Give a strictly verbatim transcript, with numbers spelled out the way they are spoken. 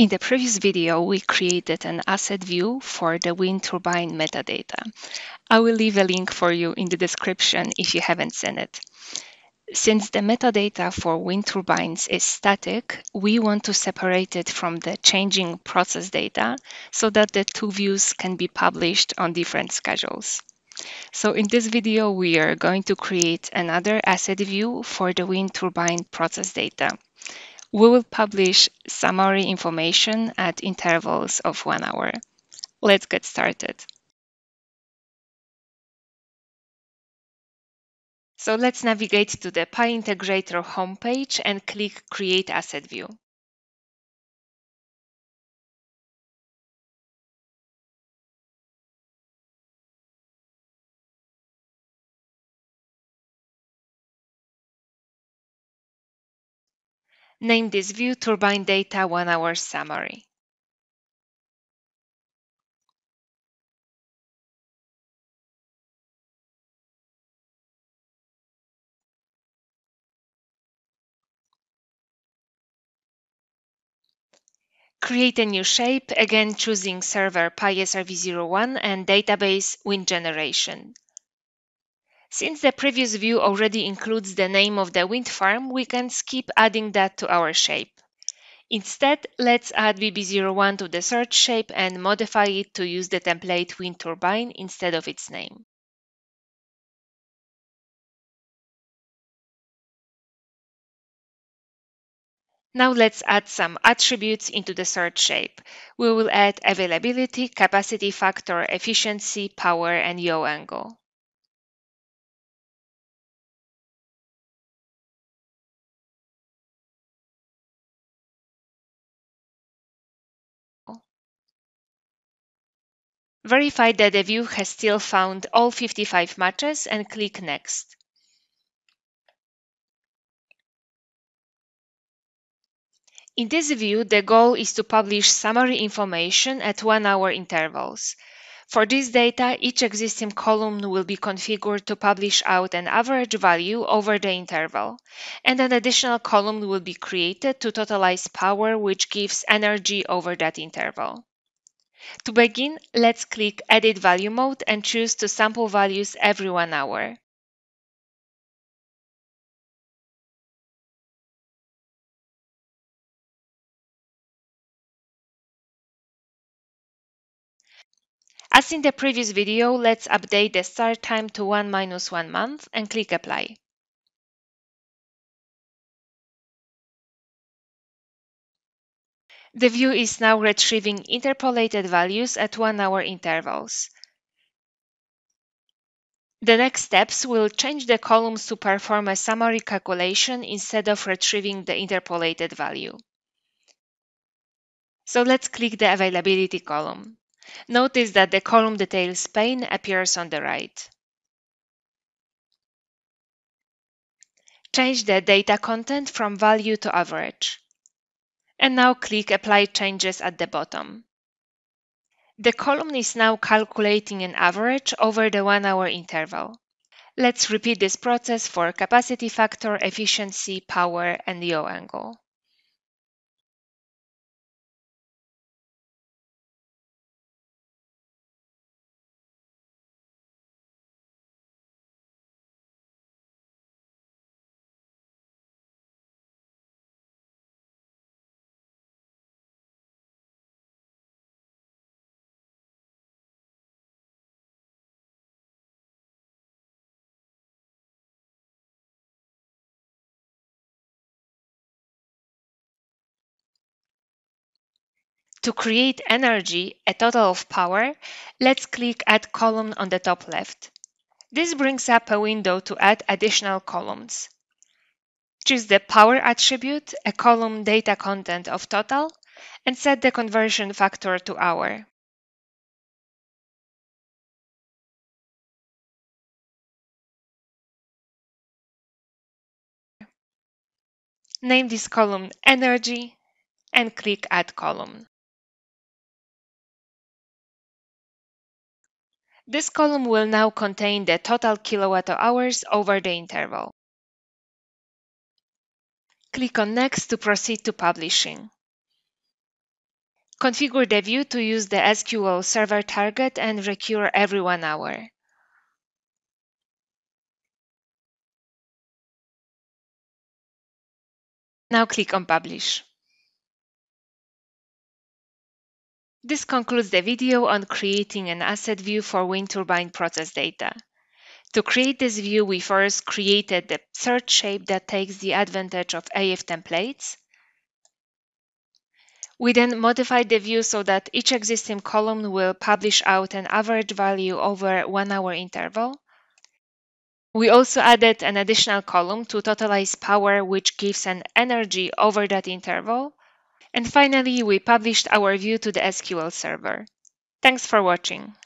In the previous video, we created an asset view for the wind turbine metadata. I will leave a link for you in the description if you haven't seen it. Since the metadata for wind turbines is static, we want to separate it from the changing process data so that the two views can be published on different schedules. So in this video, we are going to create another asset view for the wind turbine process data. We will publish summary information at intervals of one hour. Let's get started. So let's navigate to the P I Integrator homepage and click Create Asset View. Name this view Turbine Data one hour Summary. Create a new shape, again choosing server P I S R V zero one and database wind generation. Since the previous view already includes the name of the wind farm, we can skip adding that to our shape. Instead, let's add V B zero one to the search shape and modify it to use the template wind turbine instead of its name. Now let's add some attributes into the search shape. We will add availability, capacity factor, efficiency, power, and yaw angle. Verify that the view has still found all fifty-five matches and click Next. In this view, the goal is to publish summary information at one hour intervals. For this data, each existing column will be configured to publish out an average value over the interval, and an additional column will be created to totalize power, which gives energy over that interval. To begin, let's click Edit Value Mode and choose to sample values every one hour. As in the previous video, let's update the start time to one minus one month and click Apply. The view is now retrieving interpolated values at one hour intervals. The next steps will change the columns to perform a summary calculation instead of retrieving the interpolated value. So let's click the Availability column. Notice that the column details pane appears on the right. Change the data content from value to average. And now click Apply Changes at the bottom. The column is now calculating an average over the one hour interval. Let's repeat this process for capacity factor, efficiency, power, and yaw angle. To create energy, a total of power, let's click Add Column on the top left. This brings up a window to add additional columns. Choose the Power attribute, a column data content of total, and set the conversion factor to hour. Name this column Energy and click Add Column. This column will now contain the total kilowatt hours over the interval. Click on Next to proceed to publishing. Configure the view to use the S Q L Server target and recur every one hour. Now click on Publish. This concludes the video on creating an asset view for wind turbine process data. To create this view, we first created the search shape that takes the advantage of A F templates. We then modified the view so that each existing column will publish out an average value over one hour interval. We also added an additional column to totalize power, which gives an energy over that interval. And finally, we published our view to the S Q L server. Thanks for watching.